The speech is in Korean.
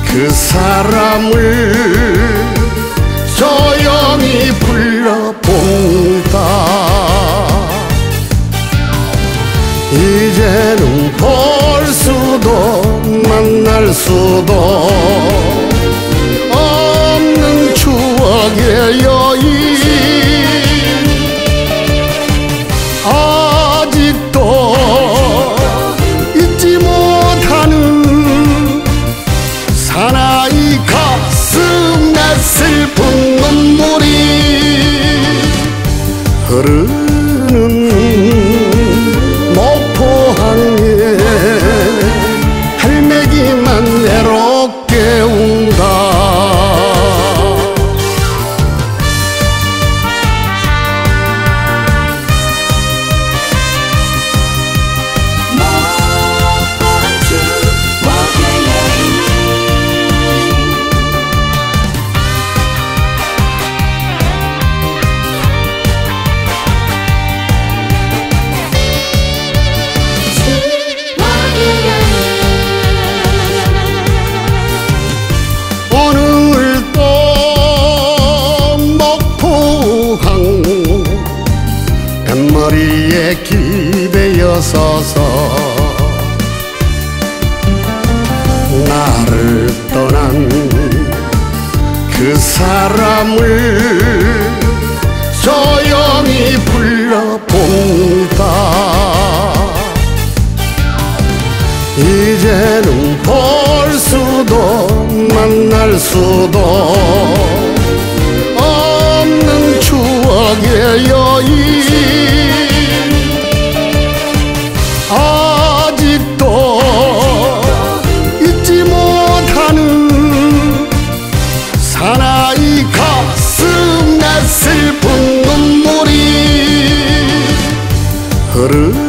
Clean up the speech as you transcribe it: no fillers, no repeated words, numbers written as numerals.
그 사람을 조용히 불러본다. 이제는 볼 수도 만날 수도 없는 추억의 여인, 아직도 잊지 못하는 사나이 가슴에 슬픈 눈물이 흐르는 목포항에 할매기만 외롭게 운다. 오늘도 목포항 뱃머리에 기대어 서서 나를 떠난 그 사람을 조용히 불러본다. 이제는 볼 수도 만날 수도 없는 추억의 여인, 아직도 잊지 못하는 사나이 가슴에 슬픈 눈물이 흐르는